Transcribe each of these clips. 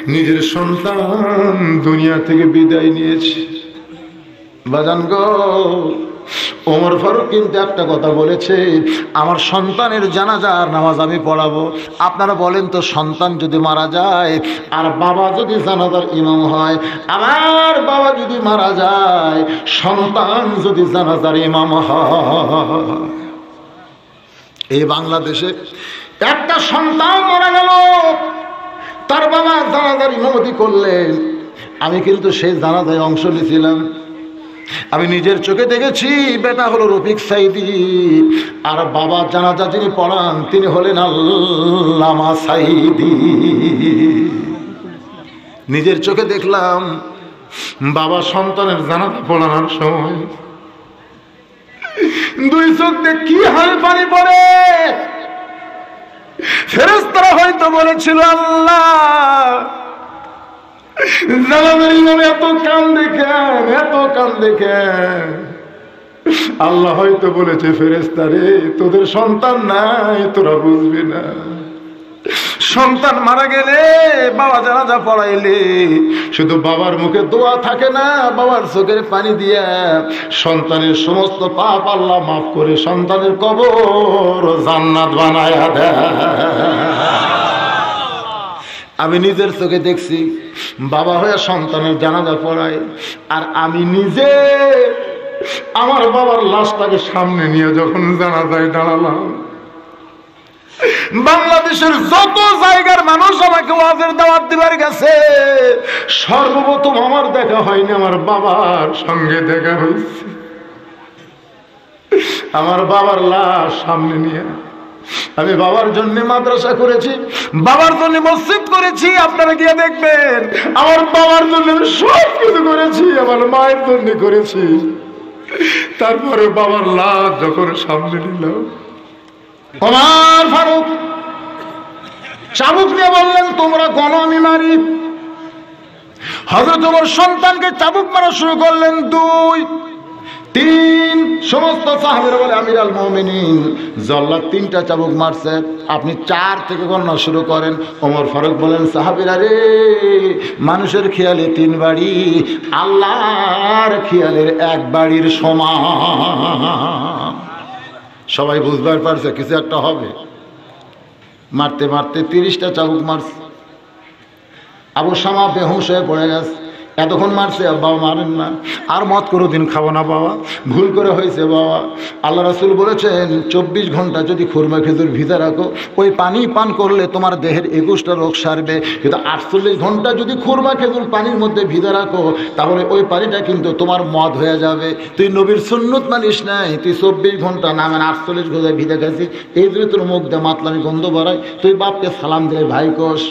নিজের সন্তান দুনিয়া থেকে বিদায় নিয়েছে। বাজান গো, ওমর ফারুক কিন্তু একটা কথা বলেছে, আমার সন্তানের জানাজার নামাজ আমি পড়াবো। আপনারা বলেন তো, সন্তান যদি মারা যায় আর বাবা যদি জানাজার ইমাম হয়, আমার বাবা যদি মারা যায়, সন্তান যদি জানাজার ইমাম হয়। এই বাংলাদেশে একটা সন্তান মারা গেল, তার বাবা জানাজার ইমামতি করলেন। আমি কিন্তু সেই জানাজায় অংশ নিয়েছিলাম। আমি নিজের চোখে দেখেছি। বেটা হলো রফিক সাইদি, আর বাবা জানাজা যিনি পড়ান তিনি হলেন আল্লামা সাইদি। নিজের চোখে দেখলাম বাবা সন্তানের জানাজা পড়ানোর সময় দুই চোখ দিয়ে কি হয় পানি পড়ে। ফেরেশতারা হয়তো বলেছিল, আল্লাহ জানাজার ইমাম এত কান্দে কেন, এত কান্দে কেন? আল্লাহ হয়তো বলেছে, ফেরেশতারে তোদের সন্তান নাই, তোরা বুঝবি না। সন্তান মারা গেলে বাবা জানাজা পড়াইলে শুধু বাবার মুখে দোয়া থাকে না, বাবার চোখের পানি দিয়া সন্তানের সমস্ত পাপ আল্লাহ মাফ করে সন্তানের কবর জান্নাত বানায়া দেয়। আমি নিজের চোখে দেখছি বাবা হয়ে সন্তানের জানাজা পড়ায়, আর আমি নিজে আমার বাবার লাশটাকে সামনে নিয়ে যখন জানাজায় দাঁড়ালাম, বাংলাদেশের যত জায়গার মানুষ আমাকে ওয়াজের দাওয়াত দিবার গেছে, সর্বপ্রথম আমার দেখা হয়নি, আমার বাবার সঙ্গে দেখা হয়েছে। আমার বাবার লাশ সামনে নিয়ে আমি বাবার জন্য মাদ্রাসা করেছি, বাবার জন্য মসজিদ করেছি। আপনারা গিয়ে দেখবেন, আমার বাবার জন্য সব কিছু করেছি, আমার মায়ের জন্য করেছি। তারপরে বাবার লাশ যখন সামনে নিলাম, ওমর ফারুক চাবুক নিয়ে বললেন, তোমরা গণ আমি মারি। হযরত ওমর সন্তানকে চাবুক মারা শুরু করলেন, 2, 3। সমস্ত সাহাবীরা বলে, আমির আল মুমিনিন জল্লাদ 3টা চাবুক মারছে, আপনি 4 থেকে গণনা শুরু করেন। ওমর ফারুক বলেন, সাহাবীরা রে, মানুষের খেয়ালে 3 বাড়ি, আল্লাহর খেয়ালের 1 বাড়ির সমান। সবাই বুঝবার পারছে কিছু একটা হবে। মারতে মারতে 30টা চাবুক মারছে। আবু শামা বেহুশ হয়ে পড়ে গেছে। এতক্ষণ মারছে, বাবা মারেন না, আর মদ কোনোদিন খাবো না বাবা, ভুল করে হয়েছে বাবা। আল্লাহ রাসূল বলেছেন, 24 ঘন্টা যদি খুরমা খেজুর ভিজা রাখো, ওই পানি পান করলে তোমার দেহের 21টা রোগ সারবে। কিন্তু 48 ঘন্টা যদি খুরমা খেজুর পানির মধ্যে ভিজা রাখো, তাহলে ওই পানিটা কিন্তু তোমার মদ হয়ে যাবে। তুই নবীর সুন্নত মানিস নাই, তুই 24 ঘন্টা না মানে 48 ঘন্টা ভিজা খাচ্ছিস, এই জন্য তোর মুখ দিয়ে মাতলামি গন্ধ বাড়ায়। তুই বাপকে সালাম দিলে ভাই কোষ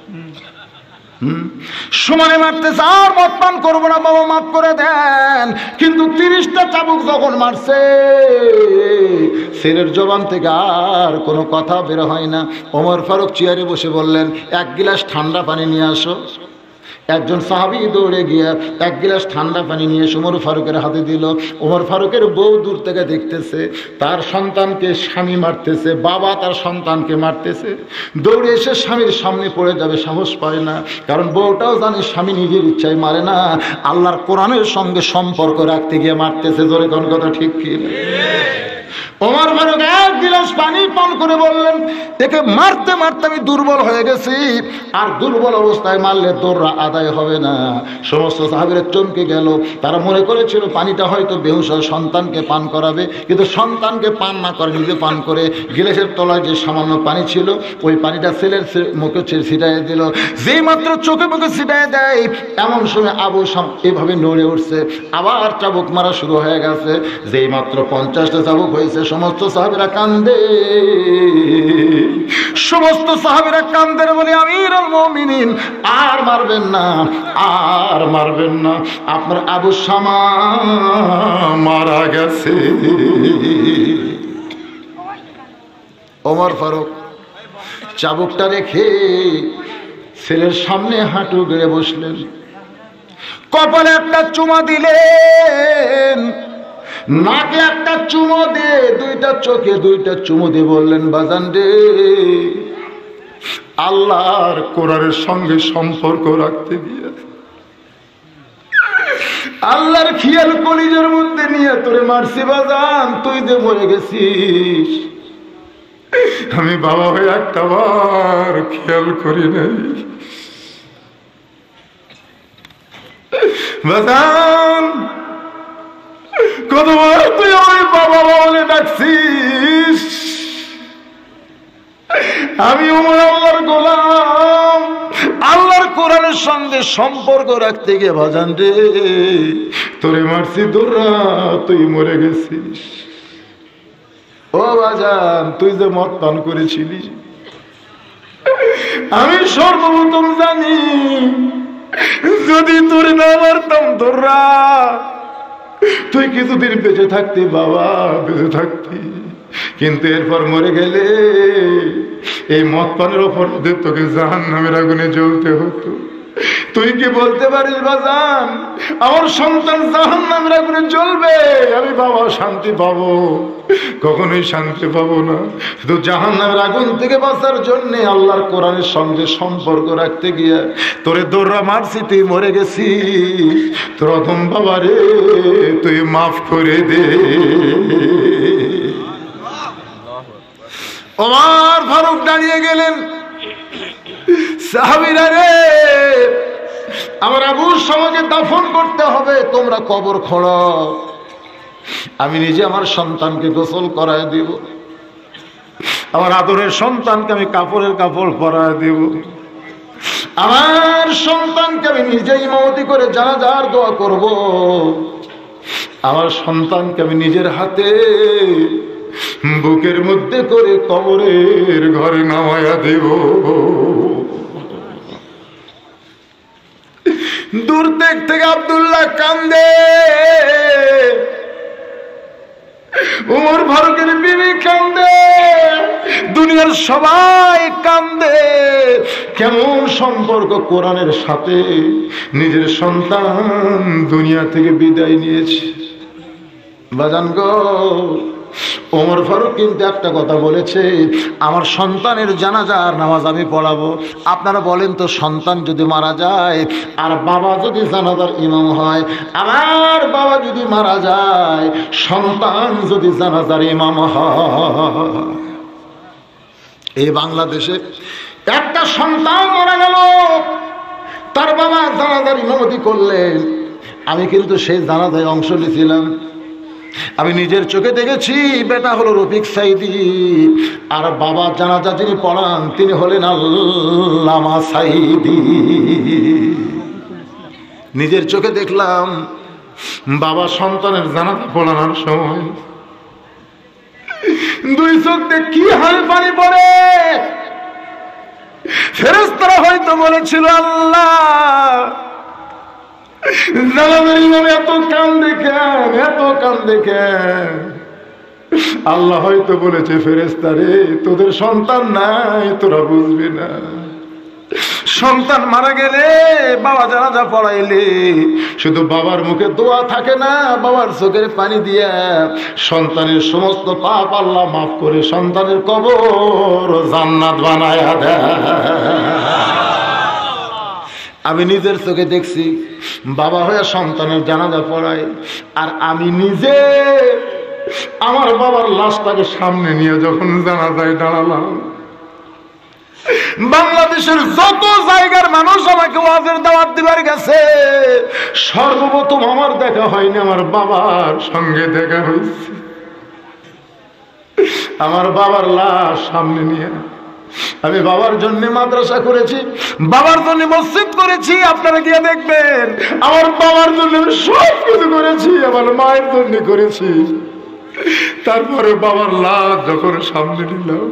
সমানে মারতেছে, আর মদ পান করবো না বাবা, মাফ করে দেন। কিন্তু 30টা চাবুক যখন মারছে, ছেলের জবান থেকে আর কোনো কথা বের হয় না। ওমর ফারুক চেয়ারে বসে বললেন, 1 গিলাস ঠান্ডা পানি নিয়ে আসো। একজন সাহাবী দৌড়ে গিয়ে 1 গিলাস ঠান্ডা পানি নিয়ে ওমর ফারুকের হাতে দিল। ওমর ফারুকের বউ দূর থেকে দেখতেছে, তার সন্তানকে স্বামী মারতেছে, বাবা তার সন্তানকে মারতেছে। দৌড়ে এসে স্বামীর সামনে পড়ে যাবে, সাহস পায় না, কারণ বউটাও জানে স্বামী নিজের ইচ্ছায় মারে না, আল্লাহর কোরআনের সঙ্গে সম্পর্ক রাখতে গিয়ে মারতেছে। জোরে কোন কথা ঠিক কি? ওমর ফারুক 1 গিলাস পানি পান করে বললেন, একে মারতে মারতে আমি দুর্বল হয়ে গেছি, আর দুর্বল অবস্থায় মারলে দৌড়া আদায় হবে না। সমস্ত সাহাবীরা চমকে গেল। তারা মনে করেছিল পানিটা হয়তো বেহুশ সন্তানকে পান করাবে, কিন্তু সন্তানকে পান না করে নিজে পান করে গিলাসের তলায় যে সামান্য পানি ছিল, ওই পানিটা ছেলের মুখে ছিটাইয়ে দিল। যেই মাত্র চোখে মুখে ছিটাইয়ে দেয়, এমন সময় আবু শাম এভাবে নড়ে উঠছে, আবার চাবুক মারা শুরু হয়ে গেছে। যেই মাত্র 50টা চাবুক হয়েছে, সমস্ত সাহাবীরা কান্দে, সমস্ত সাহাবীরা কান্দের বলে, আমিরুল মুমিনিন আর মারবেন না, আর মারবেন না, আপনার আবু শামা মারা গেছে। ওমর ফারুক চাবুকটা রেখে ছেলের সামনে হাঁটু গেড়ে বসলেন, কপালে একটা চুমা দিলেন, নাকে একটা চুমো দিয়ে, 2টা চোখে 2টা চুমো দিয়ে বললেন, বাজান রে, আল্লাহর কোরআনের সঙ্গে সম্পর্ক রাখতে গিয়ে আল্লাহর খেয়াল কলিজার মধ্যে নিয়ে তোরে মারছি বাজান, তুই যে মরে গেছিস। আমি বাবা হয়ে একটা বার খেয়াল করি নাই বাজান। কতবার তুই আমার বাবা বলে ডাকছিস। আমি ওমর আল্লাহর গোলাম, আল্লাহর কোরআনের সঙ্গে সম্পর্ক রাখতে গিয়ে বাজান রে তোরে মারছি দৌড়া, তুই মরে গেছিস। ও বাজান, তুই যে মদ পান করেছিলি আমি সর্বপ্রথম জানি, যদি তোর না মারতাম দৌড়া তুই কিছুদিন বেঁচে থাকতি বাবা, বেঁচে থাকতি। কিন্তু এরপর মরে গেলে এই মদ পানের অপরাধে তোকে জাহান্নামের আগুনে জ্বলতে হতো। তুই কি বলতে পারিস বাজান আমার সন্তান জাহান্নামের আগুনে জ্বলবে? আমি বাবা শান্তি পাবো? কখনোই শান্তি পাবো না। শুধু জাহান্নামের আগুন থেকে বাঁচার জন্য আল্লাহর কোরআনের সঙ্গে সম্পর্ক রাখতে গিয়ে তোরে দৌড়া মারছি, তুই মরে গেছিস। তোর অধম বাবা রে তুই মাফ করে দে। ওমর ফারুক দাঁড়িয়ে গেলেন, সাহাবীরা রে আমার আবুর সমাজে দাফন করতে হবে, তোমরা কবর খোঁড়ো। আমি নিজে আমার সন্তানকে গোসল করায় দিব, আমার আদরের সন্তানকে আমি কাপড়ের কাপড় পরায় দিব, আমার সন্তানকে আমি নিজে ইমামতি করে জানাজার দোয়া করব, আমার সন্তানকে আমি নিজের হাতে বুকের মধ্যে করে কবরের ঘরে নামায়া দেব। দূর থেকে আব্দুল্লাহ কান্দে, ওমর ফারুকের বিবি কান্দে, দুনিয়ার সবাই কান্দে। কেমন সম্পর্ক কোরআনের সাথে নিজের সন্তান দুনিয়া থেকে বিদায় নিয়েছে। বাজান গো, ওমর ফারুক কিন্তু একটা কথা বলেছে, আমার সন্তানের জানাজার নামাজ আমি পড়াবো। আপনারা বলেন তো, সন্তান যদি মারা যায় আর বাবা যদি জানাজার ইমাম হয়, আমার বাবা যদি মারা যায় সন্তান যদি জানাজার ইমাম হয়। এই বাংলাদেশে একটা সন্তান মারা গেল, তার বাবা জানাজার ইমামতি করলেন। আমি কিন্তু সেই জানাজায় অংশ নিয়েছিলাম। আমি নিজের চোখে দেখেছি, বেটা হলো রফিক সাইদি, আর বাবা জানাজা যিনি পড়ান তিনি হলেন আল্লামা সাইদি। নিজের চোখে দেখলাম বাবা সন্তানের জানাজা পড়ানোর সময় দুই চোখ দিয়ে কি হাল পানি পড়ে। ফেরেশতারা হয়তো বলেছিল, আল্লাহ জানাজার ইমাম এত কান্দে কেন, এত কান্দে কেন? আল্লাহ হয়তো বলেছে, ফেরেশতারে তোদের সন্তান নাই, তোরা বুঝবি না। সন্তান মারা গেলে বাবা জানাজা পড়াইলে শুধু বাবার মুখে দোয়া থাকে না, বাবার চোখের পানি দিয়ে সন্তানের সমস্ত পাপ আল্লাহ মাফ করে সন্তানের কবর জান্নাত বানায়া দেয়। আমি নিজের চোখে দেখছি বাবা হয়ে সন্তানের জানাজা পড়ায়, আর আমি নিজে আমার বাবার লাশটাকে সামনে নিয়ে যখন জানাজায় দাঁড়ালাম, বাংলাদেশের যত জায়গার মানুষ আমাকে ওয়াজের দাওয়াত দিবার গেছে, সর্বপ্রথম আমার দেখা হয়নি, আমার বাবার সঙ্গে দেখা হয়েছে। আমার বাবার লাশ সামনে নিয়ে আমি বাবার জন্য মাদ্রাসা করেছি, বাবার জন্য মসজিদ করেছি। আপনারা গিয়ে দেখবেন আমার বাবার জন্য সব কিছু করেছি, আমার মায়ের জন্য করেছি। তারপরে বাবার লাশ যখন সামনে নিলাম,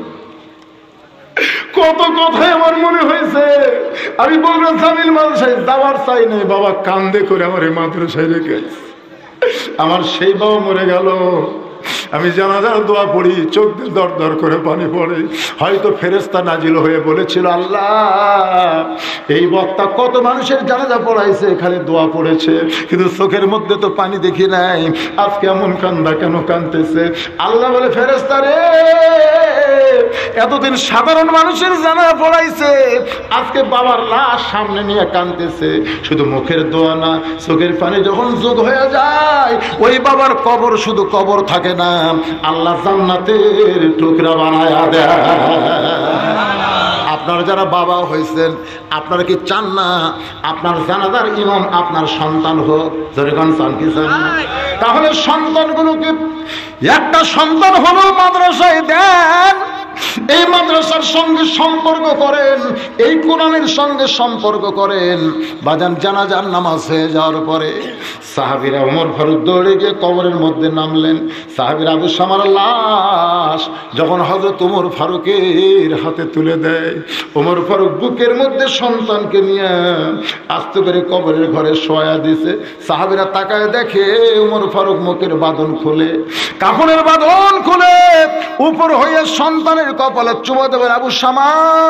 কত কথাই আমার মনে হয়েছে। আমি বললাম, জামিল মাদ্রাসায় যাওয়ার চাই নাই, বাবা কান্দে করে আমার এই মাদ্রাসায় রেখে। আমার সেই বাবা মরে গেল, আমি জানাজার দোয়া পড়ি, চোখ দিয়ে দর দর করে পানি পড়ে। হয়তো ফেরেশতা নাজিল হয়ে বলেছিল, আল্লাহ এই বক্তা কত মানুষের জানাজা পড়াইছে, এখানে দোয়া পড়েছে, কিন্তু চোখের মধ্যে তো পানি দেখি নাই, আজকে এমন কান্দা কেন কাঁদতেছে? আল্লাহ বলে, ফেরেশতা রে, এতদিন সাধারণ মানুষের জানাজা পড়াইছে, আজকে বাবার লাশ সামনে নিয়ে কাঁদতেছে। শুধু মুখের দোয়া না, চোখের পানি যখন যোগ হয়ে যায়, ওই বাবার কবর শুধু কবর থাকে না, আল্লাহ জান্নাতের টুকরা বানায়া দেয়। আপনারা যারা বাবা হয়েছেন, আপনারা কি চান না আপনার জানাজার ইমাম আপনার সন্তান হোক? যেরকম চান কি চান? তাহলে সন্তানগুলোকে একটা সন্তান হলেও মাদ্রাসায় দেন, এই মাদ্রাসার সঙ্গে সম্পর্ক করেন, এই কোরআনের সঙ্গে সম্পর্ক করেন। বাজান জানাজার নামাজ হয়ে যাওয়ার পরে সাহাবীরা ওমর ফারুক দৌড়ে গিয়ে কবরের মধ্যে নামলেন। সাহাবীরা আবু শামার লাশ যখন হযরত ওমর ফারুকের হাতে তুলে দেয়, ওমর ফারুক বুকের মধ্যে সন্তানকে নিয়ে আস্তে করে কবরের ঘরে শোয়া দিছে। সাহাবীরা তাকায় দেখে ওমর ফারুক মুখের বাঁধন খুলে, কাফনের বাঁধন খুলে উপর হয়ে সন্তানের কপালে চুমা দেবেন। আবু শামা,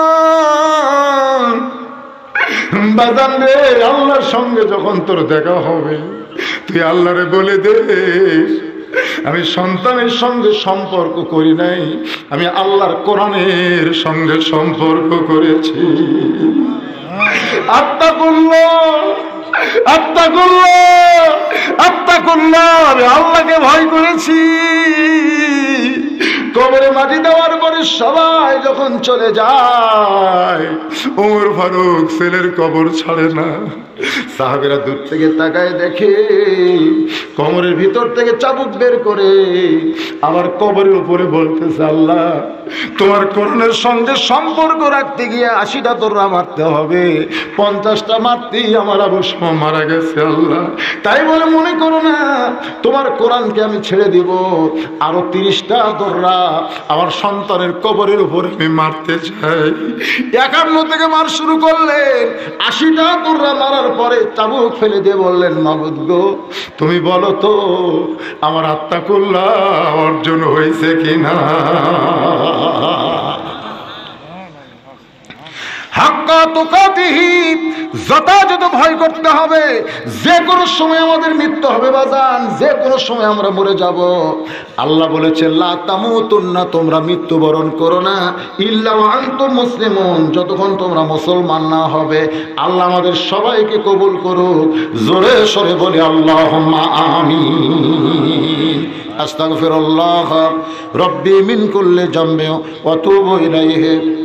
বাজান রে, আল্লাহর সঙ্গে যখন তোর দেখা হবে, তুই আল্লাহরে বলে দে, আমি সন্তানের সঙ্গে সম্পর্ক করি নাই, আমি আল্লাহর কোরআনের সঙ্গে সম্পর্ক করেছি। আত্তাকুল্লাহ, আত্তাকুল্লাহ, আত্তাকুল্লাহ, আমি আল্লাহকে ভয় করেছি। কবরে মাটি দেওয়ার পরে সবাই যখন চলে যায়, ওমর ফারুক ছেলের কবর ছাড়ে না। সাহাবীরা দূর থেকে তাকায় দেখে কবরের ভিতর থেকে চাবুক বের করে আবার কবরের উপরে বলতেছে, আল্লাহ তোমার কোরআনের সঙ্গে সম্পর্ক রাখতে গিয়ে 80টা দৌড়া মারতে হবে, 50টা মারতেই আমার আবু শামা মারা গেছে। আল্লাহ তাই বলে মনে করো না তোমার কোরআনকে আমি ছেড়ে দিব, আরো 30টা দৌড়া আমার সন্তানের কবরের উপরে আমি মারতে চাই। 51 থেকে মার শুরু করলেন, 80টা দৌড়া মারার পরে চাবুক ফেলে দিয়ে বললেন, মাবুদ গো তুমি বলো তো আমার আত্তাকুল্লাহ অর্জন হয়েছে কিনা। হাক্কা তুকাতিহি, যথাযথ ভয় করতে হবে। যে কোনো সময় আমাদের মৃত্যু হবে বাজান, যে কোনো সময় আমরা মরে যাব। আল্লাহ বলেছে, লা তামুতুন্না, তোমরা মৃত্যুবরণ করো না, ইল্লা ওয়া আনতুম মুসলিমুন, যতক্ষণ তোমরা মুসলমান না হবে। আল্লাহ আমাদের সবাইকে কবুল করুক। জোরে সরে বলি আল্লাহুম্মা আমিন। আস্তাগফিরুল্লাহ রব্বি মিন কুল্লি জামবি ওয়া তুবু ইলাইহি